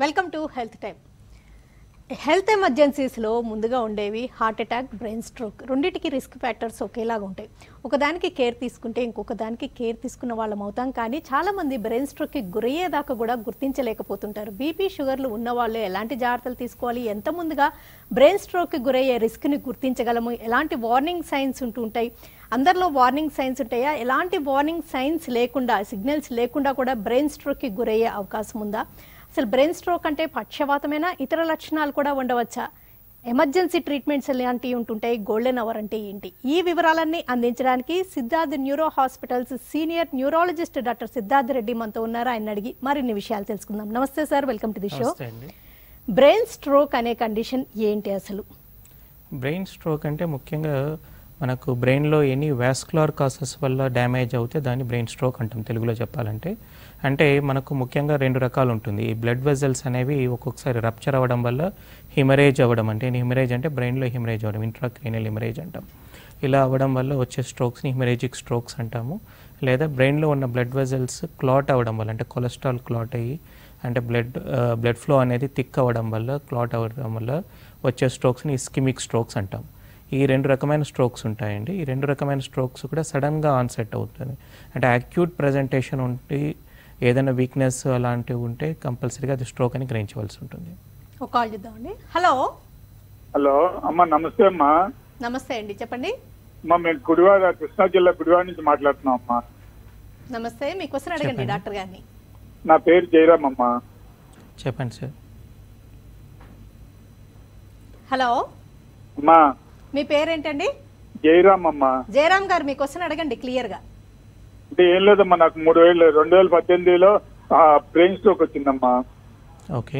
Welcome to health time. Health ఎమర్జెన్సీస్లో ముందుగా ఉండేవి హార్ట్ అటాక్, బ్రెయిన్ స్ట్రోక్. రెండింటికి రిస్క్ ఫ్యాక్టర్స్ ఒకేలాగా ఉంటాయి. ఒకదానికి కేర్ తీసుకుంటే ఇంకొక దానికి కేర్ తీసుకున్న వాళ్ళం అవుతాం. కానీ చాలామంది బ్రెయిన్ స్ట్రోక్కి గురయ్యేదాకా కూడా గుర్తించలేకపోతుంటారు. బీపీ, షుగర్లు ఉన్న వాళ్ళు ఎలాంటి జాగ్రత్తలు తీసుకోవాలి, ఎంత ముందుగా బ్రెయిన్ స్ట్రోక్కి గురయ్యే రిస్క్ని గుర్తించగలము, ఎలాంటి వార్నింగ్ సైన్స్ ఉంటుంటాయి, అందరిలో వార్నింగ్ సైన్స్ ఉంటాయా, ఎలాంటి వార్నింగ్ సైన్స్ లేకుండా, సిగ్నల్స్ లేకుండా కూడా బ్రెయిన్ స్ట్రోక్కి గురయ్యే అవకాశం ఉందా, అసలు బ్రెయిన్ స్ట్రోక్ అంటే పక్షవాతమైనా ఇతర లక్షణాలు కూడా ఉండవచ్చా, ఎమర్జెన్సీ ట్రీట్మెంట్స్ ఎలాంటివి ఉంటుంటాయి, గోల్డెన్ అవర్ అంటే ఏంటి, ఈ వివరాలన్నీ అందించడానికి Siddharth neuro hospitals senior neurologist doctor Siddharth Reddy మనతో ఉన్నారు. ఆయన అడిగి మరిన్ని విషయాలు తెలుసుకుందాం. నమస్తే sir, welcome to the show. Brain stroke అనే కండిషన్ ఏంటి అసలు? బ్రెయిన్ స్ట్రోక్ అంటే ముఖ్యంగా మనకు బ్రెయిన్లో ఎనీ వాస్కులర్ కాసెస్ వల్ల డ్యామేజ్ అవుతే దాన్ని బ్రెయిన్ స్ట్రోక్ అంటాం తెలుగులో చెప్పాలంటే. అంటే మనకు ముఖ్యంగా రెండు రకాలు ఉంటుంది. ఈ బ్లడ్ వెజల్స్ అనేవి ఒక్కొక్కసారి రప్చర్ అవ్వడం వల్ల హిమరేజ్ అవ్వడం, అంటే హిమరేజ్ అంటే బ్రెయిన్లో హిమరేజ్ అవ్వడం, ఇంట్రాక్రీనియల్ హిమరేజ్ అంటాం. ఇలా అవ్వడం వల్ల వచ్చే స్ట్రోక్స్ని హిమరేజిక్ స్ట్రోక్స్ అంటాము. లేదా బ్రెయిన్లో ఉన్న బ్లడ్ వెజల్స్ క్లాట్ అవ్వడం వల్ల, అంటే కొలెస్ట్రాల్ క్లాట్ అయ్యి, అంటే బ్లడ్ ఫ్లో అనేది థిక్ అవ్వడం వల్ల, క్లాట్ అవ్వడం వల్ల వచ్చే స్ట్రోక్స్ని ఇస్కిమిక్ స్ట్రోక్స్ అంటాం. ఈ రెండు రకమైన స్ట్రోక్స్ ఉంటాయండి. ఈ రెండు రకమైన స్ట్రోక్స్ కూడా సడన్గా ఆన్సెట్ అవుతుంది. అంటే అక్యూట్ ప్రజెంటేషన్ ఉంటే, ఏదైనా వీక్నెస్ అలాంటివి ఉంటే కంపల్సరీగా అది స్ట్రోక్ అని గ్రహించవలసి ఉంటుంది. ఒక కాల్ చేద్దామండి. హలో హలో అమ్మా, నమస్తే అమ్మా. నమస్తే అండి, చెప్పండి. అమ్మా, మేము గుడివాడ, కృష్ణా జిల్లా గుడివాడ నుంచి మాట్లాడుతున్నాం అమ్మా. నమస్తే, మీ క్వశ్చన్ అడగండి డాక్టర్ గారిని. నా పేరు జయరామ్ అమ్మా. చెప్పండి సార్. హలో అమ్మా, మీ పేరేంటండి? జయరామ్ అమ్మా. జయరామ్ గారు, మీ క్వశ్చన్ అడగండి క్లియర్గా. అంటే ఏం లేదమ్మా, నాకు 2018లో బ్రెయిన్ స్ట్రోక్ వచ్చిందమ్మా. ఓకే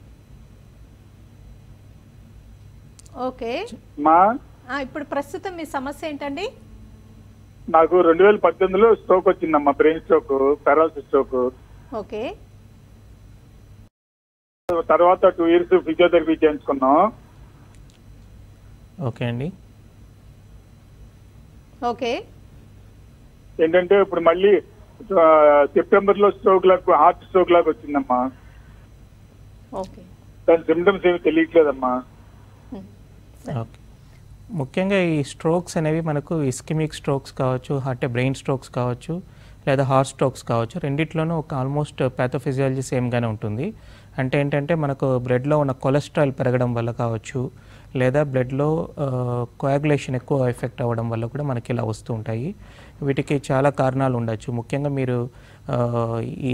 ఓకే మా ఇప్పుడు ప్రస్తుతం మీ సమస్య ఏంటండి? నాకు 2018లో స్ట్రోక్ వచ్చిందమ్మా, brain stroke, paralysis stroke. Okay. తర్వాత 2 years ఫిజియోథెరపీ చేయించుకున్నాం. ఓకే అండి. ఓకే. ఏంటంటే ఇప్పుడు మళ్ళీ సెప్టెంబర్లో స్ట్రోక్ లాగా, హార్ట్ స్ట్రోక్ లాగా వచ్చిందమ్మా. ఓకే. దాని సిమ్టమ్స్ ఏమి తెలియట్లేదమ్మా. ఓకే. ముఖ్యంగా ఈ స్ట్రోక్స్ అనేవి మనకు ఇస్కిమిక్ స్ట్రోక్స్ కావచ్చు, అంటే బ్రెయిన్ స్ట్రోక్స్ కావచ్చు, లేదా హార్ట్ స్ట్రోక్స్ కావచ్చు. రెండిట్లోనూ ఒక ఆల్మోస్ట్ ప్యాథోఫిజియాలజీ సేమ్గానే ఉంటుంది. అంటే ఏంటంటే మనకు బ్లడ్లో ఉన్న కొలెస్ట్రాల్ పెరగడం వల్ల కావచ్చు, లేదా బ్లడ్లో కోయాగులేషన్ ఎక్కువ ఎఫెక్ట్ అవ్వడం వల్ల కూడా మనకి ఇలా వస్తూ ఉంటాయి. వీటికి చాలా కారణాలు ఉండొచ్చు. ముఖ్యంగా మీరు ఈ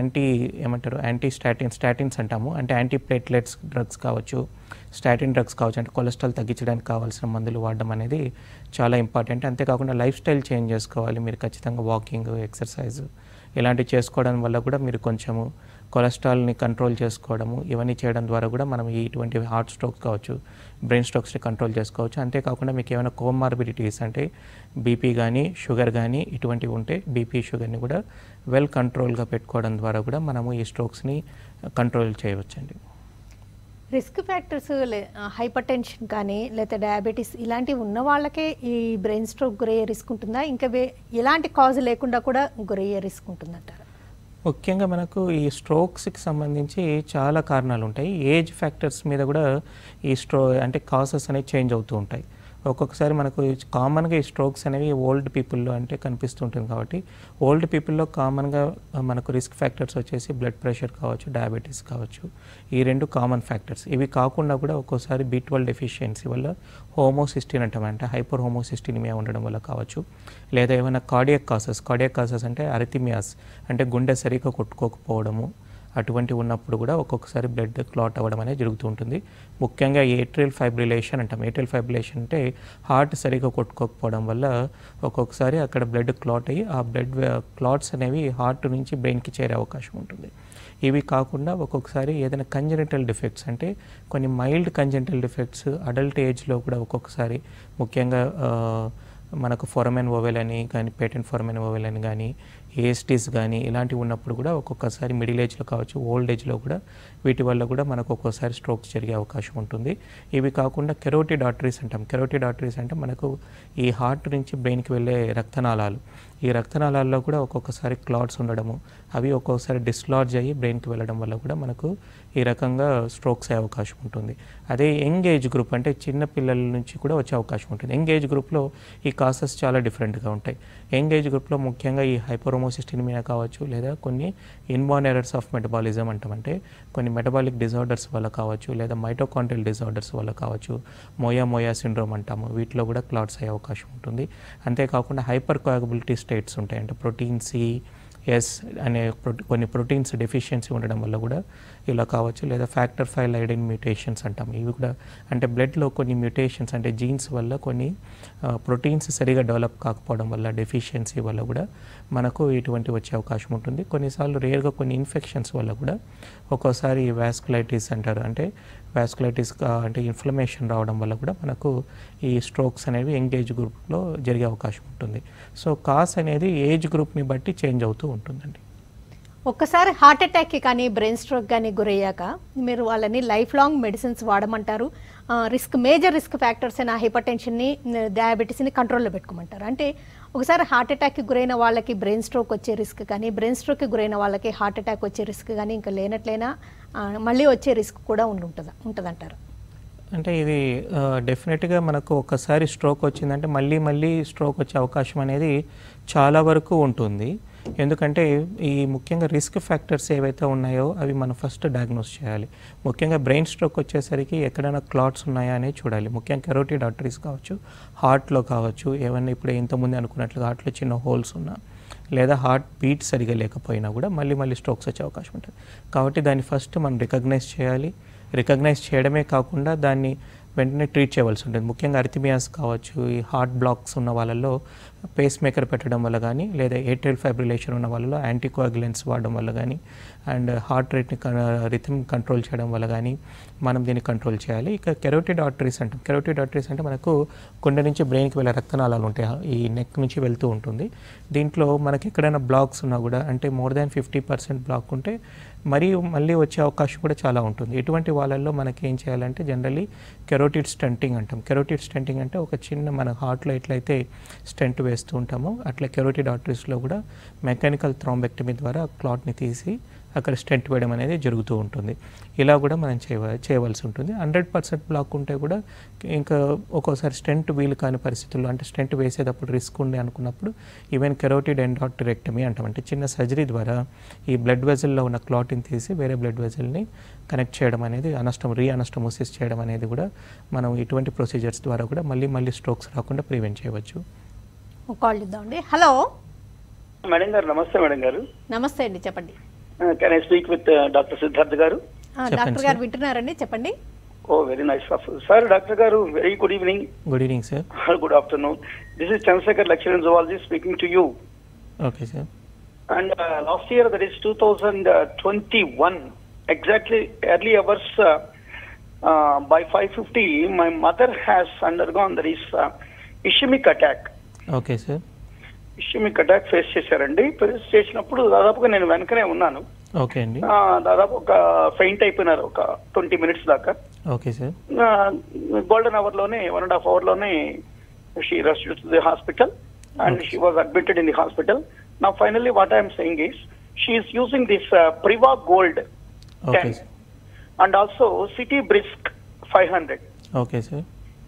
యాంటీ స్టాటిన్స్ అంటాము, అంటే యాంటీ ప్లేట్లెట్స్ డ్రగ్స్ కావచ్చు, స్టాటిన్ డ్రగ్స్ కావచ్చు, అంటే కొలెస్ట్రాల్ తగ్గించడానికి కావాల్సిన మందులు వాడడం అనేది చాలా ఇంపార్టెంట్. అంతేకాకుండా లైఫ్ స్టైల్ చేంజ్ చేసుకోవాలి. మీరు ఖచ్చితంగా వాకింగ్, ఎక్సర్సైజ్ ఇలాంటివి చేసుకోవడం వల్ల కూడా మీరు కొంచెము కొలెస్ట్రాల్ని కంట్రోల్ చేసుకోవడము, ఇవన్నీ చేయడం ద్వారా కూడా మనం ఇటువంటి హార్ట్ స్ట్రోక్స్ కావచ్చు, బ్రెయిన్ స్ట్రోక్స్ని కంట్రోల్ చేసుకోవచ్చు. అంతేకాకుండా మీకు ఏమైనా కోమార్బిడిటీస్ అంటే బీపీ కానీ, షుగర్ కానీ ఇటువంటివి ఉంటే బీపీ, షుగర్ని కూడా వెల్ కంట్రోల్గా పెట్టుకోవడం ద్వారా కూడా మనము ఈ స్ట్రోక్స్ని కంట్రోల్ చేయవచ్చండి. రిస్క్ ఫ్యాక్టర్స్ హైపర్ టెన్షన్ కానీ, లేదా డయాబెటీస్ ఇలాంటివి ఉన్న వాళ్ళకే ఈ బ్రెయిన్ స్ట్రోక్ గురయ్యే రిస్క్ ఉంటుందా, ఇంకా ఎలాంటి కాజ్ లేకుండా కూడా గురయ్యే రిస్క్ ఉంటుందంటారా? ముఖ్యంగా మనకు ఈ స్ట్రోక్స్కి సంబంధించి చాలా కారణాలు ఉంటాయి. ఏజ్ ఫ్యాక్టర్స్ మీద కూడా ఈ అంటే కాసెస్ అనేవి చేంజ్ అవుతూ ఉంటాయి. ఒక్కొక్కసారి మనకు కామన్గా ఈ స్ట్రోక్స్ అనేవి ఓల్డ్ పీపుల్లో అంటే కనిపిస్తుంటుంది. కాబట్టి ఓల్డ్ పీపుల్లో కామన్గా మనకు రిస్క్ ఫ్యాక్టర్స్ వచ్చేసి బ్లడ్ ప్రెషర్ కావచ్చు, డయాబెటీస్ కావచ్చు, ఈ రెండు కామన్ ఫ్యాక్టర్స్. ఇవి కాకుండా కూడా ఒక్కోసారి B12 డెఫిషియన్సీ వల్ల హోమోసిస్టిన్ అంటామంటే హైపర్ హోమోసిస్టినిమియా ఉండడం వల్ల కావచ్చు, లేదా ఏమైనా కార్డియాక్ కాసెస్ అంటే అరిథిమియాస్, అంటే గుండె సరిగ్గా కొట్టుకోకపోవడము, అటువంటి ఉన్నప్పుడు కూడా ఒక్కొక్కసారి బ్లడ్ క్లాట్ అవ్వడం అనేది జరుగుతూ ఉంటుంది. ముఖ్యంగా ఏట్రియల్ ఫైబ్రిలేషన్ అంటాం. ఏట్రియల్ ఫైబ్రిలేషన్ అంటే హార్ట్ సరిగ్గా కొట్టుకోకపోవడం వల్ల ఒక్కొక్కసారి అక్కడ బ్లడ్ క్లాట్ అయ్యి ఆ బ్లడ్ క్లాట్స్ అనేవి హార్ట్ నుంచి బ్రెయిన్కి చేరే అవకాశం ఉంటుంది. ఇవి కాకుండా ఒక్కొక్కసారి ఏదైనా కంజెనిటల్ డిఫెక్ట్స్, అంటే కొన్ని మైల్డ్ కంజెనిటల్ డిఫెక్ట్స్ అడల్ట్ ఏజ్లో కూడా ఒక్కొక్కసారి, ముఖ్యంగా మనకు ఫోరమెన్ ఓవెల్ అని కానీ, పేటెంట్ ఫోరమెన్ ఓవెల్ అని కానీ, ఏఎస్టీస్ కానీ ఇలాంటివి ఉన్నప్పుడు కూడా ఒక్కొక్కసారి మిడిల్ ఏజ్లో కావచ్చు, ఓల్డ్ ఏజ్లో కూడా వీటి వల్ల కూడా మనకు ఒక్కోసారి స్ట్రోక్స్ జరిగే అవకాశం ఉంటుంది. ఇవి కాకుండా కెరోటిడ్ ఆర్టరీస్ అంటాం. కెరోటిడ్ ఆర్టరీస్ అంటే మనకు ఈ హార్ట్ నుంచి బ్రెయిన్కి వెళ్ళే రక్తనాళాలు, ఈ రక్తనాళాల్లో కూడా ఒక్కొక్కసారి క్లాట్స్ ఉండడము, అవి ఒక్కొక్కసారి డిస్లాడ్జ్ అయ్యి బ్రెయిన్కి వెళ్ళడం వల్ల కూడా మనకు ఈ రకంగా స్ట్రోక్స్ అయ్యే అవకాశం ఉంటుంది. అదే యంగ్ ఏజ్ గ్రూప్ అంటే చిన్న పిల్లల నుంచి కూడా వచ్చే అవకాశం ఉంటుంది. యంగ్ ఏజ్ గ్రూప్లో ఈ కాసెస్ చాలా డిఫరెంట్గా ఉంటాయి. యంగ్ ఏజ్ గ్రూప్లో ముఖ్యంగా ఈ హైపోరోమోసిస్టినిమియా కావచ్చు, లేదా కొన్ని ఇన్బార్న్ ఎరర్స్ ఆఫ్ మెటబాలిజం అంటామంటే కొన్ని మెటబాలిక్ డిజార్డర్స్ వల్ల కావచ్చు, లేదా మైటోకాండ్రియల్ డిజార్డర్స్ వల్ల కావచ్చు, మోయా సిండ్రోమ్ అంటాము, వీటిలో కూడా క్లాట్స్ అయ్యే అవకాశం ఉంటుంది. అంతేకాకుండా హైపర్ కోయాగబిలిటీ స్టేట్స్ ఉంటాయి, అంటే ప్రోటీన్ సి ఎస్ అనే కొన్ని ప్రోటీన్స్ డెఫిషియన్సీ ఉండడం వల్ల కూడా ఇలా కావచ్చు, లేదా ఫ్యాక్టర్ V లైడిన్ మ్యూటేషన్స్ అంటాము. ఇవి కూడా అంటే బ్లడ్లో కొన్ని మ్యూటేషన్స్ అంటే జీన్స్ వల్ల కొన్ని ప్రోటీన్స్ సరిగా డెవలప్ కాకపోవడం వల్ల డెఫిషియన్సీ వల్ల కూడా మనకు ఇటువంటి వచ్చే అవకాశం ఉంటుంది. కొన్నిసార్లు రేర్గా కొన్ని ఇన్ఫెక్షన్స్ వల్ల కూడా ఒక్కోసారి వాస్కులైటిస్ అంటారు, అంటే వాస్కులైటిస్ అంటే ఇన్ఫ్లమేషన్ రావడం వల్ల కూడా మనకు ఈ స్ట్రోక్స్ అనేవి యంగ్ ఏజ్ గ్రూప్లో జరిగే అవకాశం ఉంటుంది. సో కాస్ అనేది ఏజ్ గ్రూప్ని బట్టి చేంజ్ అవుతూ ఉంటుందండి. ఒక్కసారి హార్ట్ అటాక్కి కానీ బ్రెయిన్ స్ట్రోక్ కానీ గురయ్యాక మీరు వాళ్ళని లైఫ్ లాంగ్ మెడిసిన్స్ వాడమంటారు. మేజర్ రిస్క్ ఫ్యాక్టర్స్ అయిన హైపర్ టెన్షన్ని, డయాబెటీస్ని కంట్రోల్లో పెట్టుకోమంటారు. అంటే ఒకసారి హార్ట్ అటాక్కి గురైన వాళ్ళకి బ్రెయిన్ స్ట్రోక్ వచ్చే రిస్క్ కానీ, బ్రెయిన్ స్ట్రోక్కి గురైన వాళ్ళకి హార్ట్ అటాక్ వచ్చే రిస్క్ కానీ ఇంకా లేనట్లయినా మళ్ళీ వచ్చే రిస్క్ కూడా ఉంటుందంటారు. అంటే ఇది డెఫినెట్గా మనకు ఒకసారి స్ట్రోక్ వచ్చిందంటే మళ్ళీ స్ట్రోక్ వచ్చే అవకాశం అనేది చాలా వరకు ఉంటుంది. ఎందుకంటే ఈ ముఖ్యంగా రిస్క్ ఫ్యాక్టర్స్ ఏవైతే ఉన్నాయో అవి మనం ఫస్ట్ డయాగ్నోస్ చేయాలి. ముఖ్యంగా బ్రెయిన్ స్ట్రోక్ వచ్చేసరికి ఎక్కడైనా క్లాట్స్ ఉన్నాయా అనేది చూడాలి. ముఖ్యంగా కెరోటిడ్ ఆర్టరీస్ కావచ్చు, హార్ట్లో కావచ్చు, ఏమన్నా ఇప్పుడు ఇంతకుముందు అనుకున్నట్లుగా హార్ట్లో చిన్న హోల్స్ ఉన్నా, లేదా హార్ట్ బీట్ సరిగా లేకపోయినా కూడా మళ్ళీ స్ట్రోక్స్ వచ్చే అవకాశం ఉంటుంది. కాబట్టి దాన్ని ఫస్ట్ మనం రికగ్నైజ్ చేయాలి. రికగ్నైజ్ చేయడమే కాకుండా దాన్ని వెంటనే ట్రీట్ చేయవలసి ఉంటుంది. ముఖ్యంగా అరిథమియాస్ కావచ్చు, ఈ హార్ట్ బ్లాక్స్ ఉన్న వాళ్ళల్లో పేస్ మేకర్ పెట్టడం వల్ల కానీ, లేదా ఏట్రియల్ ఫైబ్రిలేషన్ ఉన్న వాళ్ళలో యాంటీకోయాగులెంట్స్ వాడడం వల్ల కానీ, అండ్ హార్ట్ రేట్ని రిథమ్ కంట్రోల్ చేయడం వల్ల కానీ మనం దీన్ని కంట్రోల్ చేయాలి. ఇక కెరోటిడ్ ఆర్టరీస్ అంటాం. కెరోటిడ్ ఆర్టరీస్ అంటే మనకు గుండె నుంచి బ్రెయిన్కి వెళ్ళే రక్తనాళాలు ఉంటాయి, ఈ నెక్ నుంచి వెళ్తూ ఉంటుంది. దీంట్లో మనకి ఎక్కడైనా బ్లాక్స్ ఉన్నా కూడా, అంటే మోర్ దాన్ 50% బ్లాక్ ఉంటే మళ్ళీ వచ్చే అవకాశం కూడా చాలా ఉంటుంది. ఇటువంటి వాళ్ళల్లో మనకి ఏం చేయాలంటే జనరల్లీ కెరోటిడ్ స్టంటింగ్ అంటాం. కెరోటిడ్ స్టంటింగ్ అంటే ఒక చిన్న మన హార్ట్లో ఎట్లయితే స్టెంట్ వేస్తూ ఉంటామో అట్లా కెరోటిడ్ ఆర్టరీస్లో కూడా మెకానికల్ థ్రాంబెక్టమీ ద్వారా క్లాట్ని తీసి అక్కడ స్టెంట్ వేయడం అనేది జరుగుతూ ఉంటుంది. ఇలా కూడా మనం చేయవలసి ఉంటుంది. 100% బ్లాక్ ఉంటే కూడా ఇంకా ఒక్కోసారి స్టెంట్ వీలు కాని పరిస్థితుల్లో, అంటే స్టెంట్ వేసేటప్పుడు రిస్క్ ఉంది అనుకున్నప్పుడు ఈవెన్ కెరోటిడ్ ఎండార్టరెక్టమీ అంటాం. అంటే చిన్న సర్జరీ ద్వారా ఈ బ్లడ్ వెజల్లో ఉన్న క్లాట్ని తీసి వేరే బ్లడ్ వెజల్ని కనెక్ట్ చేయడం అనేది, రీఅనస్టమోసిస్ చేయడం అనేది కూడా మనం ఇటువంటి ప్రొసీజర్స్ ద్వారా కూడా మళ్ళీ స్ట్రోక్స్ రాకుండా ప్రివెంట్ చేయవచ్చు. కాల్ చేద్దామండి. హలో మేడం గారు. నమస్తే మేడం గారు. నమస్తే అండి, చెప్పండి. Can I speak with doctor Siddharth గారు? డాక్టర్ గారు వింటున్నారండి, చెప్పండి. Oh very nice sir. Doctor గారు, very good evening. Good evening sir. Good afternoon. This is Chandrashekhar, lecturer in zoology, speaking to you. Okay sir. And last year, that is 2021, exactly early hours by 5:50, my mother has undergone there is ischemic attack. Okay sir. Ischemic attack face చేశారండి. Face చేసినప్పుడు దాదాపుగా నేను వెనకనే ఉన్నాను. Okay అండి. దాదాపు ఒక faint అయిపోయినారు ఒక 20 minutes దాకా. Okay sir. గోల్డెన్ అవర్ లోనే 1.5 hour లోనే she rushed to the hospital and she was admitted in the hospital. Now finally what I'm saying is she is using this priva gold 10 and also City Brisk 500. Okay sir.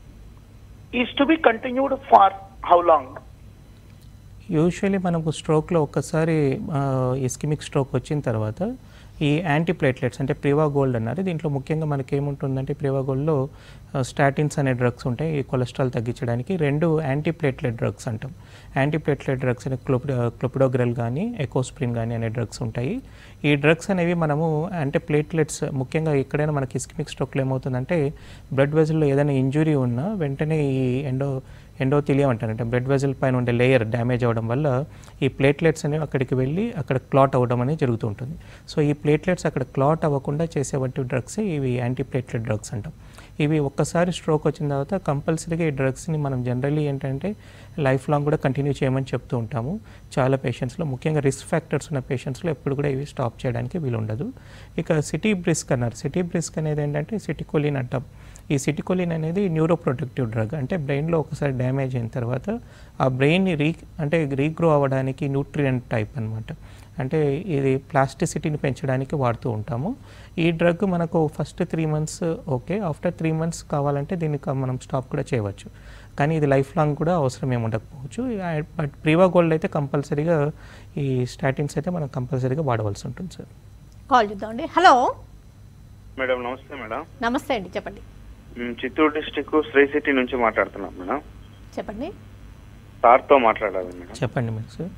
Is to be continued for how long? Usually మనకు స్ట్రోక్లో ఒక్కసారి ischaemic stroke వచ్చిన తర్వాత ఈ antiplatelets అంటే ప్రివా gold అన్నారు. దీంట్లో ముఖ్యంగా మనకి ఏముంటుందంటే ప్రివా గోల్డ్లో స్టాటిన్స్ అనే డ్రగ్స్ ఉంటాయి, ఈ కొలెస్ట్రాల్ తగ్గించడానికి. 2 యాంటీప్లేట్లెట్ డ్రగ్స్ అంటాం. యాంటీప్లేట్లెట్ డ్రగ్స్ అనే క్లోపిడోగ్రెల్ కానీ ఎకోస్ప్రిన్ కానీ అనే డ్రగ్స్ ఉంటాయి. ఈ డ్రగ్స్ అనేవి మనము అంటే ప్లేట్లెట్స్ ముఖ్యంగా ఎక్కడైనా మనకి ఇస్కిమిక్ స్ట్రోక్లో ఏమవుతుందంటే బ్లడ్ వెజల్లో ఏదైనా ఇంజురీ ఉన్నా వెంటనే ఈ ఎండోథీలియం అంటారంటే బ్లడ్ వెజల్ పైన ఉండే లేయర్ డ్యామేజ్ అవ్వడం వల్ల ఈ ప్లేట్లెట్స్ అనేవి అక్కడికి వెళ్ళి అక్కడ క్లాట్ అవ్వడం అనేది జరుగుతూ ఉంటుంది. సో ఈ ప్లేట్లెట్స్ అక్కడ క్లాట్ అవ్వకుండా చేసేవంటి డ్రగ్స్ ఇవి యాంటీప్లేట్లెట్ డ్రగ్స్ అంటాం. ఇవి ఒక్కసారి స్ట్రోక్ వచ్చిన తర్వాత కంపల్సరీగా ఈ డ్రగ్స్ని మనం జనరల్లీ ఏంటంటే లైఫ్ లాంగ్ కూడా కంటిన్యూ చేయమని చెప్తూ ఉంటాము చాలా పేషెంట్స్లో. ముఖ్యంగా రిస్క్ ఫ్యాక్టర్స్ ఉన్న పేషెంట్స్లో ఎప్పుడు కూడా ఇవి స్టాప్ చేయడానికి వీలుండదు. ఇక సిటీ బ్రిస్క్ అన్నారు. సిటీ బ్రిస్క్ అనేది ఏంటంటే సిటికోలిన్ అంటాం. ఈ సిటికోలిన్ అనేది న్యూరోప్రొటెక్టివ్ డ్రగ్. అంటే బ్రెయిన్లో ఒకసారి డ్యామేజ్ అయిన తర్వాత ఆ బ్రెయిన్ని రీగ్రో అవ్వడానికి న్యూట్రియంట్ టైప్ అనమాట. అంటే ఇది ప్లాస్టిసిటీని పెంచడానికి వాడుతూ ఉంటాము. ఈ డ్రగ్ మనకు first 3 months okay, after 3 months కావాలంటే దీనికి మనం స్టాప్ కూడా చేయవచ్చు. కానీ ఇది లైఫ్ లాంగ్ కూడా అవసరం ఏమి ఉండకపోవచ్చు. బట్ ప్రీవాగోల్డ్ అయితే కంపల్సరీగా ఈ స్టాటిన్స్ అయితే మనం కంపల్సరీగా వాడవలసి ఉంటుంది సార్. కాల్ చూద్దామండి. హలో మేడం నమస్తే మేడం. నమస్తే అండి, చెప్పండి. చిత్తూరు డిస్టిక్ శ్రీ సిటీ నుంచి మాట్లాడుతున్నాం మేడం. చెప్పండి. సార్తో మాట్లాడాలి మేడం. చెప్పండి మేడం సార్,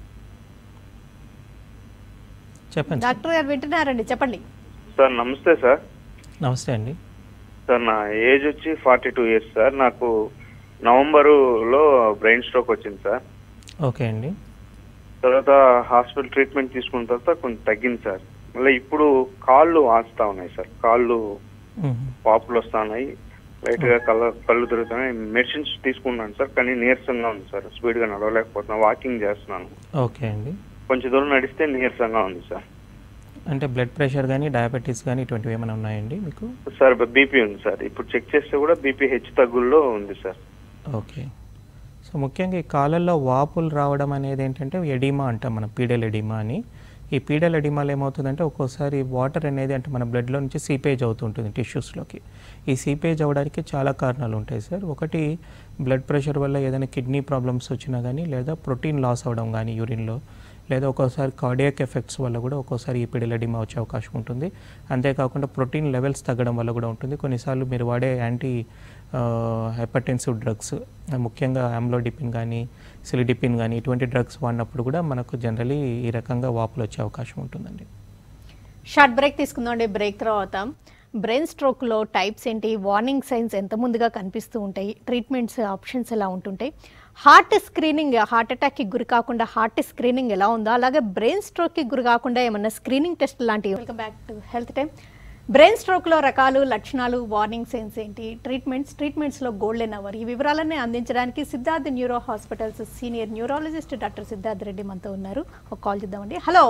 చెప్పండి. డాక్టర్ గారు వింటున్నారండి, చెప్పండి. సార్ నమస్తే సార్. నమస్తే అండి. సార్ నా ఏజ్ వచ్చి 42 years సార్. నాకు నవంబరులో బ్రెయిన్ స్ట్రోక్ వచ్చింది సార్. ఓకే అండి. తర్వాత హాస్పిటల్ ట్రీట్మెంట్ తీసుకున్న తర్వాత కొంచెం తగ్గింది సార్. మళ్ళీ ఇప్పుడు కాళ్ళు వాస్తా ఉన్నాయి సార్. కాళ్ళు వాపులు వస్తా ఉన్నాయి, లైట్ గా కళ్ళు తిరుగుతున్నాయి. మెడిసిన్స్ తీసుకున్నాను సార్, కానీ నీరసంగా ఉంది సార్. స్పీడ్ గా నడవలేకపోతున్నా. వాకింగ్ చేస్తున్నాను. ఓకే అండి. కొంచెం దూరం నడిస్తే నీరసంగా ఉంది సార్. అంటే బ్లడ్ ప్రెషర్ కానీ డయాబెటీస్ కానీ ఇటువంటివి ఏమైనా ఉన్నాయండి మీకు? సార్ బీపీ ఉంది సార్. ఇప్పుడు చెక్ చేస్తే కూడా బీపీ హెచ్చు తగ్గుల్లో ఉంది సార్. ఓకే. సో ముఖ్యంగా ఈ కాళ్ళల్లో వాపులు రావడం అనేది ఏంటంటే ఎడిమా అంటాం మనం, పీడల్ ఎడిమా అని. ఈ పీడల్ ఎడిమాలో ఏమవుతుందంటే ఒక్కోసారి వాటర్ అనేది అంటే మన బ్లడ్లో నుంచి సీపేజ్ అవుతుంటుంది టిష్యూస్లోకి. ఈ సీపేజ్ అవ్వడానికి చాలా కారణాలు ఉంటాయి సార్. ఒకటి బ్లడ్ ప్రెషర్ వల్ల ఏదైనా కిడ్నీ ప్రాబ్లమ్స్ వచ్చినా కానీ, లేదా ప్రోటీన్ లాస్ అవ్వడం కానీ యూరిన్లో, లేదా ఒక్కోసారి కార్డియాక్ ఎఫెక్ట్స్ వల్ల కూడా ఒక్కోసారి ఈ పీడల్ ఎడిమా వచ్చే అవకాశం ఉంటుంది. అంతేకాకుండా ప్రోటీన్ లెవెల్స్ తగ్గడం వల్ల కూడా ఉంటుంది. కొన్నిసార్లు మీరు వాడే యాంటీ హైపర్టెన్సివ్ డ్రగ్స్, ముఖ్యంగా ఆమ్లోడిపిన్ కానీ సిలిడిపిన్ కానీ ఇటువంటి డ్రగ్స్ వాడినప్పుడు కూడా మనకు జనరలీ ఈ రకంగా వాపులు వచ్చే అవకాశం ఉంటుందండి. షార్ట్ బ్రేక్ తీసుకుందామండి. బ్రేక్ తర్వాత బ్రెయిన్ స్ట్రోక్లో టైప్స్ ఏంటి, వార్నింగ్ సైన్స్ ఎంత ముందుగా కనిపిస్తూ ఉంటాయి, ట్రీట్మెంట్స్ ఆప్షన్స్ ఎలా ఉంటుంటాయి, హార్ట్ స్క్రీనింగ్, హార్ట్ అటాక్కి గురి కాకుండా హార్ట్ స్క్రీనింగ్ ఎలా ఉందో, అలాగే బ్రెయిన్ స్ట్రోక్కి గురి కాకుండా ఏమన్నా స్క్రీనింగ్ టెస్ట్ లాంటివి. Welcome back to health time. Brain స్ట్రోక్లో రకాలు, లక్షణాలు, వార్నింగ్ సైన్స్ ఏంటి, ట్రీట్మెంట్స్లో గోల్డెన్ అవర్, ఈ వివరాలన్నీ అందించడానికి Siddharth neuro hospitals senior neurologist doctor Siddharth Reddy మనతో ఉన్నారు. ఒక కాల్ చేద్దామండి. హలో.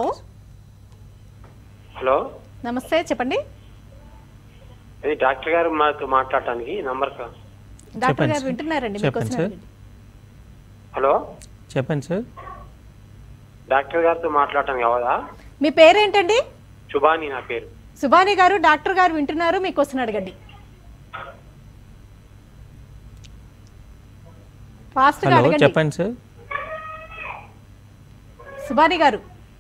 హలో నమస్తే, చెప్పండి. ఇది డాక్టర్ గారు మాతో మాట్లాడటానికి నంబర్. డాక్టర్ గారు వింటున్నారండి, చెప్పండి సార్. హలో చెప్పండి సార్. డాక్టర్ గారితో మాట్లాడటానికి అవదా? మీ పేరేంటండి? శుభాని నా పేరు. సుబాని గారు, డాక్టర్ గారు వింటున్నారు, మీ క్వశ్చన్ అడగండి. ఫాస్ట్ గా అడగండి. చెప్పండి సార్. సుబాని గారు.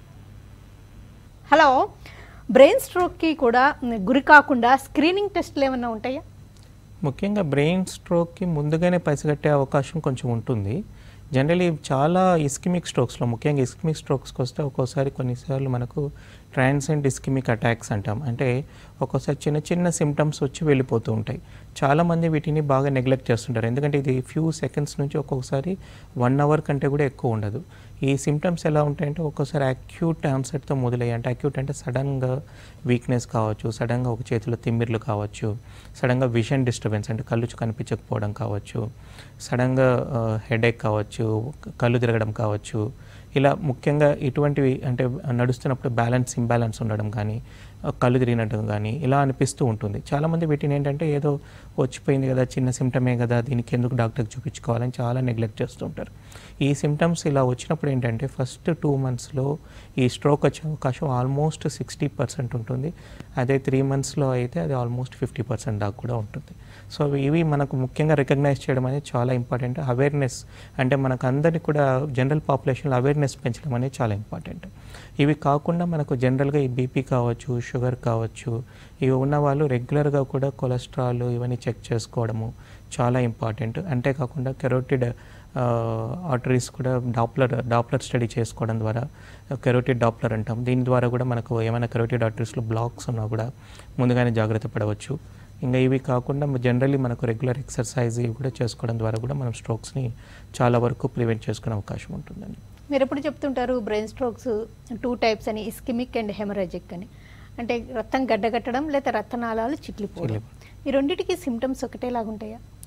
హలో. బ్రెయిన్ స్ట్రోక్కి కూడా గురి కాకుండా స్క్రీనింగ్ టెస్ట్లు ఏమైనా ఉంటాయా? ముఖ్యంగా బ్రెయిన్ స్ట్రోక్కి ముందుగానే పసిగట్టే అవకాశం కొంచెం ఉంటుంది. జనరలీ చాలా ఇస్కిమిక్ స్ట్రోక్స్లో, ముఖ్యంగా ఇస్కిమిక్ స్ట్రోక్స్కి వస్తే ఒక్కోసారి కొన్నిసార్లు మనకు ట్రాన్సెంట్ ఇస్కిమిక్ అటాక్స్ అంటాం. అంటే ఒక్కోసారి చిన్న చిన్న సిమ్టమ్స్ వచ్చి వెళ్ళిపోతూ ఉంటాయి. చాలామంది వీటిని బాగా నెగ్లెక్ట్ చేస్తుంటారు, ఎందుకంటే ఇది ఫ్యూ సెకండ్స్ నుంచి ఒక్కొక్కసారి 1 hour కంటే కూడా ఎక్కువ ఉండదు. ఈ సిమ్టమ్స్ ఎలా ఉంటాయంటే ఒక్కోసారి అక్యూట్ ఆన్సెట్తో మొదలయ్యాయి. అంటే అక్యూట్ అంటే సడన్గా వీక్నెస్ కావచ్చు, సడన్గా ఒక చేతిలో తిమ్మిర్లు కావచ్చు, సడన్గా విజన్ డిస్టర్బెన్స్ అంటే కళ్ళు కనిపించకపోవడం కావచ్చు, సడన్గా హెడేక్ కావచ్చు, కళ్ళు తిరగడం కావచ్చు. ఇలా ముఖ్యంగా ఇటువంటివి అంటే నడుస్తున్నప్పుడు ఇంబ్యాలెన్స్ ఉండడం కానీ, కళ్ళు తిరిగినట్టు కానీ ఇలా అనిపిస్తూ ఉంటుంది. చాలామంది వీటిని ఏంటంటే ఏదో వచ్చిపోయింది కదా, చిన్న సిమ్టమే కదా, దీనికి ఎందుకు డాక్టర్కి చూపించుకోవాలని చాలా నెగ్లెక్ట్ చేస్తూ ఉంటారు. ఈ సిమ్టమ్స్ ఇలా వచ్చినప్పుడు ఏంటంటే ఫస్ట్ 2 monthsలో ఈ స్ట్రోక్ వచ్చే అవకాశం ఆల్మోస్ట్ 60% ఉంటుంది. అదే 3 monthsలో అయితే అది ఆల్మోస్ట్ 50% దాకా కూడా ఉంటుంది. సో ఇవి మనకు ముఖ్యంగా రికగ్నైజ్ చేయడం అనేది చాలా ఇంపార్టెంట్. అవేర్నెస్ అంటే మనకు అందరినీ కూడా జనరల్ పాపులేషన్లో అవేర్నెస్ పెంచడం అనేది చాలా ఇంపార్టెంట్. ఇవి కాకుండా మనకు జనరల్గా ఈ బీపీ కావచ్చు, షుగర్ కావచ్చు, ఇవి ఉన్న వాళ్ళు రెగ్యులర్గా కూడా కొలెస్ట్రాల్ ఇవన్నీ చెక్ చేసుకోవడము చాలా ఇంపార్టెంట్. అంతేకాకుండా కెరోటిడ్ ఆర్టరీస్ కూడా డాప్లర్ స్టడీ చేసుకోవడం ద్వారా, కెరోటిడ్ డాప్లర్ అంటాం, దీని ద్వారా కూడా మనకు ఏమైనా కెరోటిడ్ ఆర్టరీస్లో బ్లాక్స్ ఉన్నా కూడా ముందుగానే జాగ్రత్త పడవచ్చు. ఇంకా ఇవి కాకుండా జనరల్లీ మనకు రెగ్యులర్ ఎక్సర్సైజ్ ఇవి కూడా చేసుకోవడం ద్వారా కూడా మనం స్ట్రోక్స్ని చాలా వరకు ప్రివెంట్ చేసుకునే అవకాశం ఉంటుందండి. మీరు ఎప్పుడు చెప్తుంటారు బ్రెయిన్ స్ట్రోక్స్ 2 types అని, ఇస్కిమిక్ అండ్ హెమరాజిక్ అని. అంటే రక్తం గడ్డగట్టడం లేదా రక్తనాళాలు చిట్లిపోవడం, ఈ రెండింటికి సిమ్టమ్స్ ఒకటేలాగా ఉంటాయా?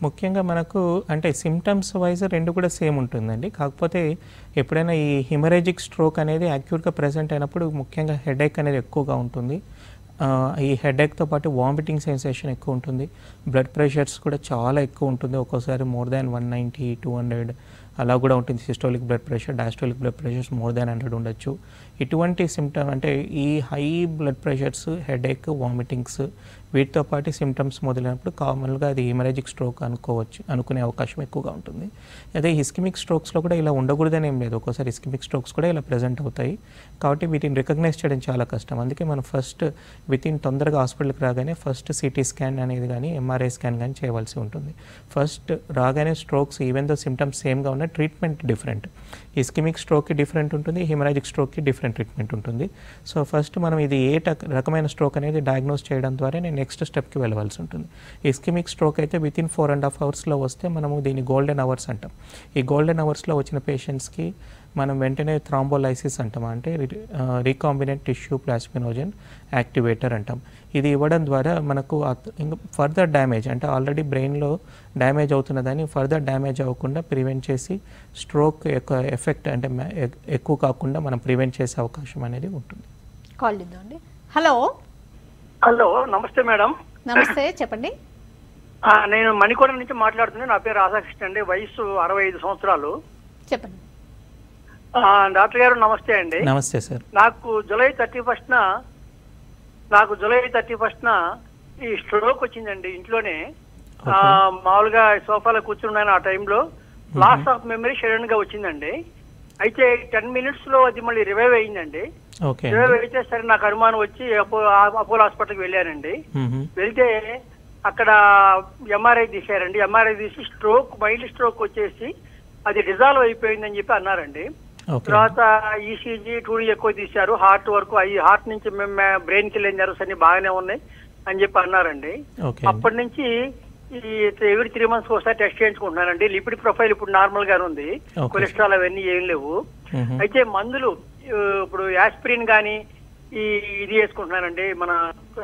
ముఖ్యంగా మనకు అంటే సిమ్టమ్స్ వైజ్ రెండు కూడా సేమ్ ఉంటుందండి. కాకపోతే ఎప్పుడైనా ఈ హిమరేజిక్ స్ట్రోక్ అనేది యాక్యూట్గా ప్రెజెంట్ అయినప్పుడు ముఖ్యంగా హెడేక్ అనేది ఎక్కువగా ఉంటుంది. ఈ హెడేక్తో పాటు వామిటింగ్ సెన్సేషన్ ఎక్కువ ఉంటుంది. బ్లడ్ ప్రెషర్స్ కూడా చాలా ఎక్కువ ఉంటుంది. ఒక్కోసారి మోర్ దాన్ 190, 200 అలా కూడా ఉంటుంది. Systolic blood pressure, diastolic blood pressures more than 100 ఉండొచ్చు. ఇటువంటి సిమ్టమ్ అంటే ఈ high blood pressures, headache, vomitings వీటితో పాటు సిమ్టమ్స్ మొదలైనప్పుడు కామన్గా అది హిమరేజిక్ స్ట్రోక్ అనుకునే అవకాశం ఎక్కువగా ఉంటుంది. అదే ఇస్కిమిక్ స్ట్రోక్స్లో కూడా ఇలా ఉండకూడదని ఏం లేదు. ఒక్కోసారి ఇస్కిమిక్ స్ట్రోక్స్ కూడా ఇలా ప్రెజెంట్ అవుతాయి. కాబట్టి వీటిని రికగ్నైజ్ చేయడం చాలా కష్టం. అందుకే మనం ఫస్ట్ తొందరగా హాస్పిటల్కి రాగానే ఫస్ట్ సిటీ స్కాన్ అనేది కానీ ఎంఆర్ఐ స్కాన్ కానీ చేయవలసి ఉంటుంది. ఫస్ట్ రాగానే స్ట్రోక్స్ ఈవెన్ దో సిమ్టమ్స్ సేమ్గా ఉన్న ట్రీట్మెంట్ డిఫరెంట్. ఇస్కిమిక్ స్ట్రోక్కి డిఫరెంట్ ఉంటుంది, హిమరాజిక్ స్ట్రోక్కి డిఫరెంట్ ట్రీట్మెంట్ ఉంటుంది. సో ఫస్ట్ మనం ఇది ఏ రకమైన స్ట్రోక్ అనేది డయాగ్నోస్ చేయడం ద్వారా నెక్స్ట్ స్టెప్కి వెళ్ళవలసి ఉంటుంది. ఇస్కిమిక్ స్ట్రోక్ అయితే వితిన్ 4.5 అవర్స్లో వస్తే మనము దీన్ని గోల్డెన్ అవర్స్ అంటాం. ఈ గోల్డెన్ అవర్స్లో వచ్చిన పేషెంట్స్కి మనం వెంటనే థ్రాంబోలైసిస్ అంటాం, అంటే రీకాంబినెంట్ టిష్యూ ప్లాస్మినోజన్ యాక్టివేటర్ అంటాం. ఇది ఇవ్వడం ద్వారా మనకు ఫర్దర్ డ్యామేజ్ అంటే ఆల్రెడీ బ్రెయిన్లో డ్యామేజ్ అవుతున్నదాన్ని ఫర్దర్ డ్యామేజ్ అవ్వకుండా ప్రివెంట్ చేసి స్ట్రోక్ యొక్క ఎఫెక్ట్ అంటే ఎక్కువ కాకుండా మనం ప్రివెంట్ చేసే అవకాశం అనేది ఉంటుంది. కాల్ ఇద్దామండి. హలో హలో, నమస్తే మేడం. నమస్తే, చెప్పండి. నేను మణికొండ నుంచి మాట్లాడుతున్నాను. నా పేరు రాధాకృష్ణ అండి. వయసు 65 సంవత్సరాలు. చెప్పండి డాక్టర్ గారు. నమస్తే అండి. నమస్తే సార్. నాకు జూలై 31న ఈ స్ట్రోక్ వచ్చిందండి. ఇంట్లోనే మామూలుగా సోఫాలో కూర్చున్నాను. ఆ టైంలో లాస్ ఆఫ్ మెమరీ సడన్ గా వచ్చిందండి. అయితే 10 minutes లో అది మళ్ళీ రివైవ్ అయిందండి. రివైవ్ అయితే సరే నాకు అనుమానం వచ్చి అపోలో హాస్పిటల్కి వెళ్ళానండి. వెళ్తే అక్కడ ఎంఆర్ఐ తీశారండి. ఎంఆర్ఐ తీసి మైల్డ్ స్ట్రోక్ వచ్చేసి అది డిజాల్వ్ అయిపోయిందని చెప్పి అన్నారండి. తర్వాత ఈసీజీ 2D ఎక్కువ తీశారు. హార్ట్ వరకు హార్ట్ నుంచి మేము బ్రెయిన్ కి వెళ్ళిన నర్వ్స్ అన్ని బాగానే ఉన్నాయి అని చెప్పి అన్నారండి. అప్పటి నుంచి ఎవ్రీ 3 months ఒకసారి టెస్ట్ చేయించుకుంటున్నానండి. లిపిడ్ ప్రొఫైల్ ఇప్పుడు నార్మల్ గానే ఉంది. కొలెస్ట్రాల్ అవన్నీ ఏం లేవు. అయితే మందులు ఇప్పుడు యాస్పిరిన్ గానీ ఇది వేసుకుంటున్నానండి. మన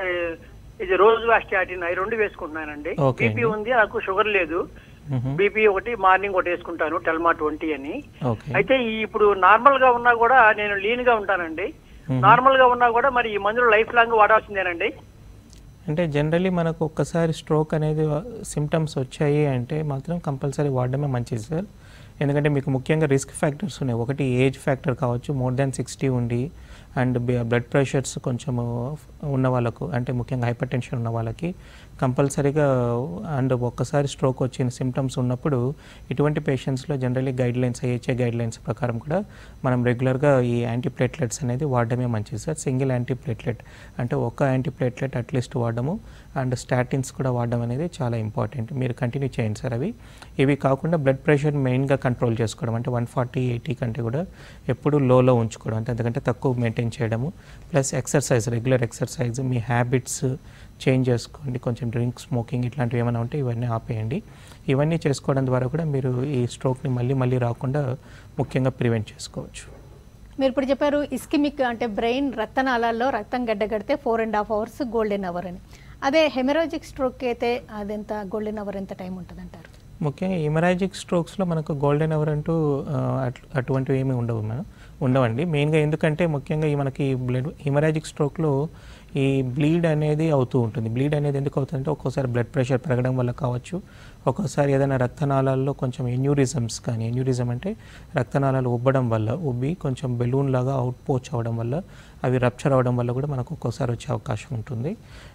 ఇది రోజు స్టాటిన్ అవి 2 వేసుకుంటున్నానండి. బీపీ ఉంది, నాకు షుగర్ లేదు. బీపీ ఒకటి మార్నింగ్ ఒకటి వేసుకుంటాను, టెల్మా 20 అని. అయితే ఇప్పుడు నార్మల్ గా ఉన్నా కూడా నేను లీన్ గా ఉంటానండి. నార్మల్ గా ఉన్నా కూడా మరి ఈ మందులు లైఫ్ లాంగ్ వాడాల్సిందేనండి? అంటే జనరల్లీ మనకు ఒక్కసారి స్ట్రోక్ అనేది సిమ్టమ్స్ వచ్చాయి అంటే మాత్రం కంపల్సరీ వాడడమే మంచిది సార్. ఎందుకంటే మీకు ముఖ్యంగా రిస్క్ ఫ్యాక్టర్స్ ఉన్నాయి. ఒకటి ఏజ్ ఫ్యాక్టర్ కావచ్చు, మోర్ దాన్ 60 ఉండి అండ్ బ్లడ్ ప్రెషర్స్ కొంచెము ఉన్న వాళ్ళకు, అంటే ముఖ్యంగా హైపర్ టెన్షన్ ఉన్న వాళ్ళకి కంపల్సరీగా అండ్ ఒక్కసారి స్ట్రోక్ వచ్చిన సిమ్టమ్స్ ఉన్నప్పుడు ఇటువంటి పేషెంట్స్లో జనరల్లీ గైడ్లైన్స్, ఐహెచ్ఏ గైడ్లైన్స్ ప్రకారం కూడా మనం రెగ్యులర్గా ఈ యాంటీప్లేట్లెట్స్ అనేది వాడడమే మంచిది సార్. సింగిల్ యాంటీప్లేట్లెట్ అంటే ఒక యాంటీప్లేట్లెట్ అట్లీస్ట్ వాడడము అండ్ స్టాటిన్స్ కూడా వాడడం అనేది చాలా ఇంపార్టెంట్. మీరు కంటిన్యూ చేయండి సార్. ఇవి కాకుండా బ్లడ్ ప్రెషర్ మెయిన్గా కంట్రోల్ చేసుకోవడం, అంటే 140/80 కంటే కూడా ఎప్పుడు లోలో ఉంచుకోవడం, అంటే అంతకంటే తక్కువ మెయింటైన్ చేయడము. ప్లస్ ఎక్సర్సైజ్, రెగ్యులర్ ఎక్సర్సైజ్, మీ హ్యాబిట్స్ చేంజ్ చేసుకోండి. కొంచెం డ్రింక్, స్మోకింగ్ ఇట్లాంటివి ఏమైనా ఉంటే ఇవన్నీ ఆపేయండి. ఇవన్నీ చేసుకోవడం ద్వారా కూడా మీరు ఈ స్ట్రోక్ని మళ్ళీ రాకుండా ముఖ్యంగా ప్రివెంట్ చేసుకోవచ్చు. మీరు ఇప్పుడు చెప్పారు ఇస్కిమిక్ అంటే బ్రెయిన్ రక్తనాళాల్లో రక్తం గడ్డగడితే 4.5 hours గోల్డెన్ అవర్ అని. అదే హెమరాజిక్ స్ట్రోక్ అయితే అదెంత గోల్డెన్ అవర్ ఎంత టైం ఉంటుంది అంటారు? ముఖ్యంగా హెమరాజిక్ స్ట్రోక్స్లో మనకు గోల్డెన్ అవర్ అంటూ అటువంటివి ఏమీ ఉండవండి. మెయిన్గా ఎందుకంటే ముఖ్యంగా మనకి హెమరాజిక్ స్ట్రోక్లో ఈ బ్లీడ్ అనేది అవుతూ ఉంటుంది. బ్లీడ్ అనేది ఎందుకు అవుతుందంటే ఒక్కోసారి బ్లడ్ ప్రెషర్ పెరగడం వల్ల కావచ్చు, ఒక్కోసారి ఏదైనా రక్తనాళాల్లో కొంచెం ఎన్యూరిజమ్స్ కానీ, ఎన్యూరిజం అంటే రక్తనాళాలు ఉబ్బడం వల్ల, ఉబ్బి కొంచెం బెలూన్ లాగా అవుట్ పోచ్ అవ్వడం వల్ల, అవి రప్చర్ అవ్వడం వల్ల కూడా మనకు ఒక్కోసారి వచ్చే అవకాశం ఉంటుంది.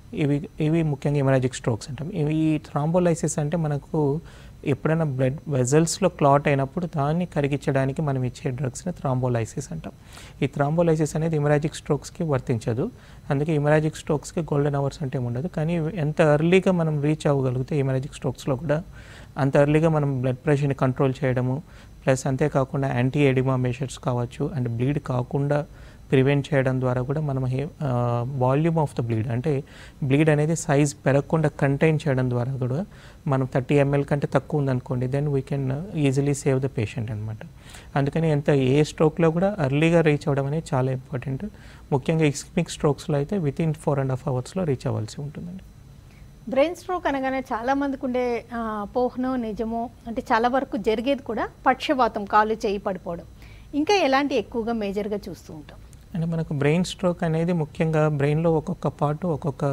ఇవి ముఖ్యంగా హెమరాజిక్ స్ట్రోక్స్ అంటాం. ఈ థ్రాంబోలైసిస్ అంటే మనకు ఎప్పుడైనా బ్లడ్ వెజల్స్లో క్లాట్ అయినప్పుడు దాన్ని కరిగించడానికి మనం ఇచ్చే డ్రగ్స్ని థ్రాంబోలైసిస్ అంటాం. ఈ థ్రాంబోలైసిస్ అనేది హెమరాజిక్ స్ట్రోక్స్కి వర్తించదు. అందుకే హెమరాజిక్ స్ట్రోక్స్కి గోల్డెన్ అవర్స్ అంటే ఉండదు. కానీ ఎంత ఎర్లీగా మనం రీచ్ అవ్వగలిగితే హెమరాజిక్ స్ట్రోక్స్లో కూడా అంత ఎర్లీగా మనం బ్లడ్ ప్రెషర్ని కంట్రోల్ చేయడము, ప్లస్ అంతేకాకుండా యాంటీ ఎడిమా మెషర్స్ కావచ్చు అండ్ బ్లీడ్ కాకుండా ప్రివెంట్ చేయడం ద్వారా కూడా మనం వాల్యూమ్ ఆఫ్ ద బ్లీడ్ అంటే బ్లీడ్ అనేది సైజ్ పెరగకుండా కంటైన్ చేయడం ద్వారా కూడా మనం 30 ml కంటే తక్కువ ఉందనుకోండి, then we can easily save the patient అనమాట. అందుకని ఏ స్ట్రోక్లో కూడా ఎర్లీగా రీచ్ అవ్వడం అనేది చాలా ఇంపార్టెంట్. ముఖ్యంగా ఇస్కిమిక్ స్ట్రోక్స్లో అయితే వితిన్ 4.5 hours రీచ్ అవ్వాల్సి ఉంటుందండి. బ్రెయిన్ స్ట్రోక్ అనగానే చాలా మందికి ఉండే అపోహనో నిజమో అంటే చాలా వరకు జరిగేది కూడా పక్షవాతం, కాలు చేయి పడిపోవడం. ఇంకా ఎలాంటి ఎక్కువగా మేజర్గా చూస్తూ ఉంటాం? అంటే మనకు బ్రెయిన్ స్ట్రోక్ అనేది ముఖ్యంగా బ్రెయిన్లో ఒక్కొక్క పార్ట్ ఒక్కొక్క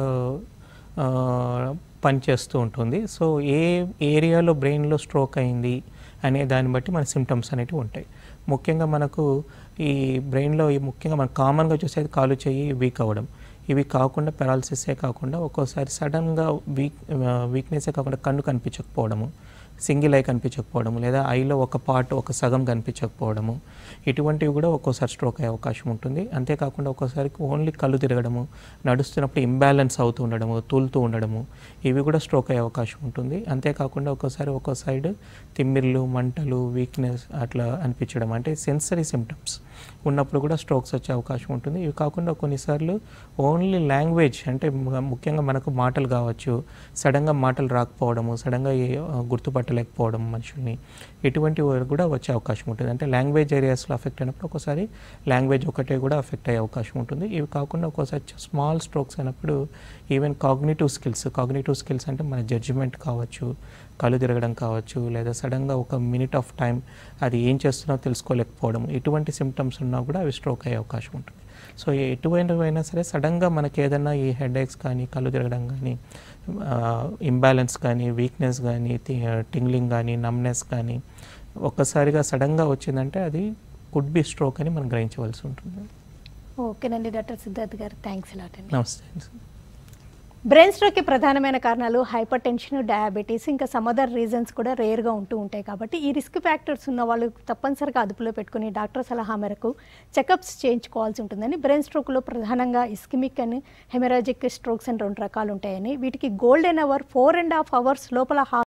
పని చేస్తూ ఉంటుంది. సో ఏ ఏరియాలో బ్రెయిన్లో స్ట్రోక్ అయింది అనే దాన్ని బట్టి మన సిమ్టమ్స్ అనేవి ఉంటాయి. ముఖ్యంగా మనకు ఈ బ్రెయిన్లో ముఖ్యంగా మనం కామన్గా చూసేది కాలు చేయి వీక్ అవ్వడం. ఇవి కాకుండా పెరాలసిసే కాకుండా ఒక్కోసారి సడన్గా వీక్నెసే కాకుండా కన్ను కనిపించకపోవడము, సింగిల్ ఐ కనిపించకపోవడము, లేదా ఐలో ఒక పార్ట్ ఒక సగం కనిపించకపోవడము, ఇటువంటివి కూడా ఒక్కోసారి స్ట్రోక్ అయ్యే అవకాశం ఉంటుంది. అంతేకాకుండా ఒక్కోసారి ఓన్లీ కళ్ళు తిరగడము, నడుస్తున్నప్పుడు ఇంబ్యాలెన్స్ అవుతూ ఉండడము, తూలుతూ ఉండడము, ఇవి కూడా స్ట్రోక్ అయ్యే అవకాశం ఉంటుంది. అంతేకాకుండా ఒక్కో సైడ్ తిమ్మిర్లు, మంటలు, వీక్నెస్ అట్లా అనిపించడం, అంటే సెన్సరీ సిమ్టమ్స్ ఉన్నప్పుడు కూడా స్ట్రోక్స్ వచ్చే అవకాశం ఉంటుంది. ఇవి కాకుండా కొన్నిసార్లు ఓన్లీ లాంగ్వేజ్, అంటే ముఖ్యంగా మనకు మాటలు కావచ్చు, సడన్గా మాటలు రాకపోవడము, సడన్గా గుర్తుపట్టలేకపోవడం మనుషుల్ని, ఇటువంటి కూడా వచ్చే అవకాశం ఉంటుంది. అంటే లాంగ్వేజ్ ఏరియాస్లో అఫెక్ట్ అయినప్పుడు ఒక్కోసారి లాంగ్వేజ్ ఒకటే కూడా అఫెక్ట్ అయ్యే అవకాశం ఉంటుంది. ఇవి కాకుండా ఒక్కోసారి స్మాల్ స్ట్రోక్స్ అయినప్పుడు ఈవెన్ కాగ్నిటివ్ స్కిల్స్ అంటే మన జడ్జిమెంట్ కావచ్చు, కళ్ళు తిరగడం కావచ్చు, లేదా సడన్గా ఒక మినిట్ ఆఫ్ టైం అది ఏం చేస్తున్నా తెలుసుకోలేకపోవడం, ఇటువంటి సిమ్టమ్స్ ఉన్నా కూడా అవి స్ట్రోక్ అయ్యే అవకాశం ఉంటుంది. సో ఎటువంటివైనా సరే సడన్గా మనకి ఏదైనా ఈ హెడేక్స్ కానీ, కళ్ళు తిరగడం కానీ, ఇంబ్యాలెన్స్ కానీ, వీక్నెస్ కానీ, టింగ్లింగ్ కానీ, నమ్నెస్ కానీ ఒక్కసారిగా సడన్గా వచ్చిందంటే అది కుడ్ బి స్ట్రోక్ అని మనం గ్రహించవలసి ఉంటుంది. ఓకేనండి డాక్టర్ సిద్ధార్థ్ గారు, థ్యాంక్స్ లాట్ అండి. నమస్తే. బ్రెయిన్ స్ట్రోక్కి ప్రధానమైన కారణాలు హైపర్ టెన్షన్, డయాబెటీస్, ఇంకా సమ్ అదర్ రీజన్స్ కూడా రేర్గా ఉంటూ ఉంటాయి. కాబట్టి ఈ రిస్క్ ఫ్యాక్టర్స్ ఉన్న వాళ్ళు తప్పనిసరిగా అదుపులో పెట్టుకుని డాక్టర్ సలహా మేరకు చెకప్స్ చేయించుకోవాల్సి ఉంటుందని. బ్రెయిన్ స్ట్రోక్లో ప్రధానంగా ఇస్కిమిక్ అని, హెమరాజిక్ స్ట్రోక్స్ అని 2 రకాలు ఉంటాయని, వీటికి గోల్డెన్ అవర్ 4.5 hours లోపల